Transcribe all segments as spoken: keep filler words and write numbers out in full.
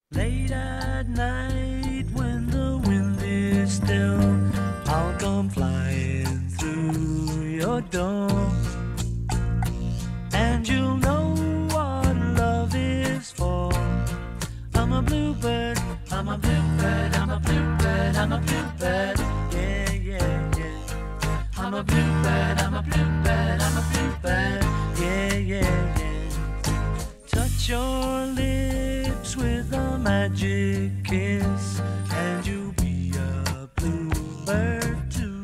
Late at night when the wind is still, I'll come flying through your door, and you'll know what love is for. I'm a bluebird, I'm a bluebird, I'm a bluebird, I'm a bluebird, yeah, yeah, yeah. I'm a bluebird, I'm a bluebird, I'm a bluebird, yeah, yeah, yeah. Touch your lips with a magic kiss, and you'll be a bluebird too.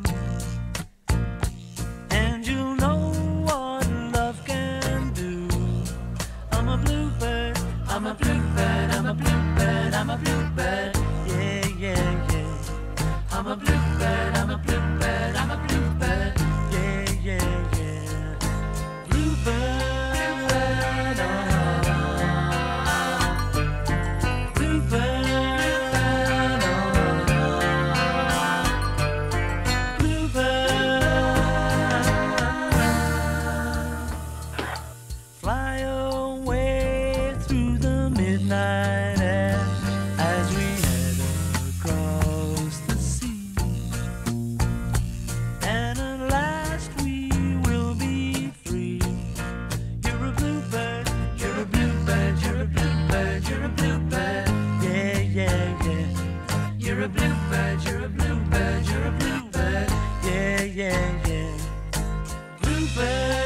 And you'll know what love can do. I'm a bluebird, I'm a bluebird, I'm a bluebird, I'm a bluebird, yeah, yeah, yeah. I'm a bluebird, I'm a bluebird, I'm a bluebird, yeah, yeah, yeah. Bluebird. Fly away through the midnight air as we head across the sea, and at last we will be free. You're a bluebird, you're a bluebird, you're a bluebird, you're a bluebird, yeah, yeah, yeah. You're a bluebird, you're a bluebird, you're a bluebird, yeah, yeah, yeah. Bluebird.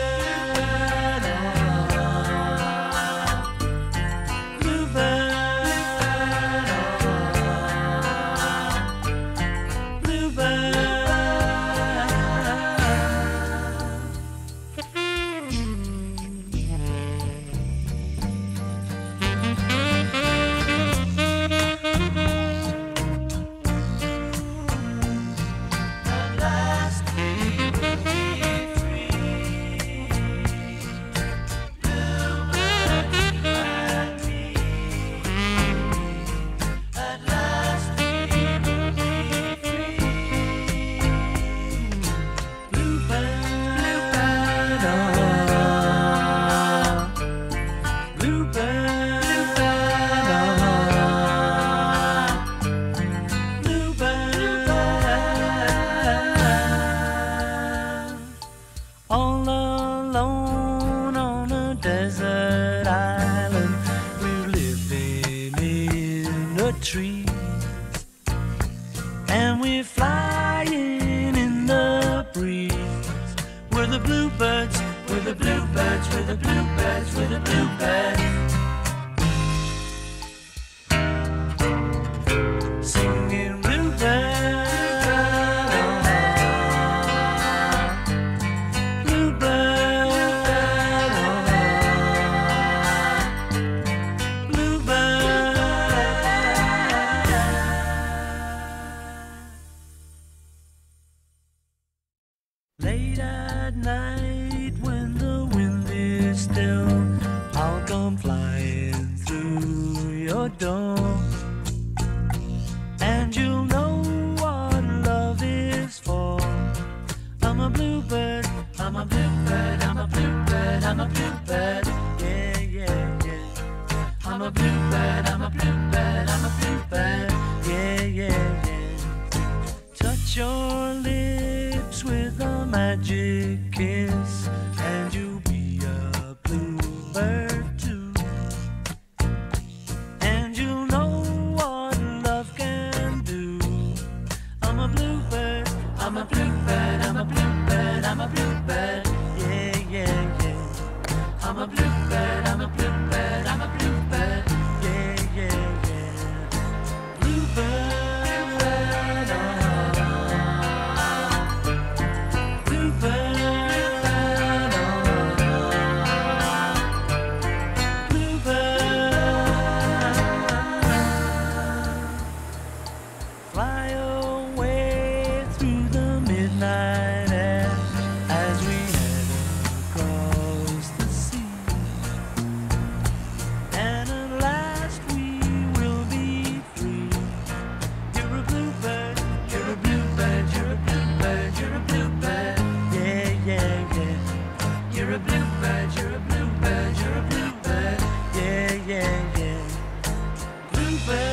All alone on a desert island, we're living in a tree, and we're flying in the breeze. We're the bluebirds, we're the bluebirds, we're the bluebirds, we're the bluebirds. Singing bluebirds. Late at night when the wind is still, I'll come flying through your door, and you'll know what love is for. I'm a bluebird, I'm a bluebird, I'm a bluebird, I'm a bluebird, yeah, yeah, yeah. I'm a bluebird, I'm a bluebird, I'm a bluebird, yeah, yeah, yeah. Touch your lips with a magic kiss, and you'll be a bluebird too. And you'll know what love can do. I'm a bluebird, I'm a bluebird, I'm a bluebird, I'm a bluebird, yeah, yeah, yeah. I'm a bluebird, I'm a bluebird, I'm a bluebird, yeah, yeah. bluebird.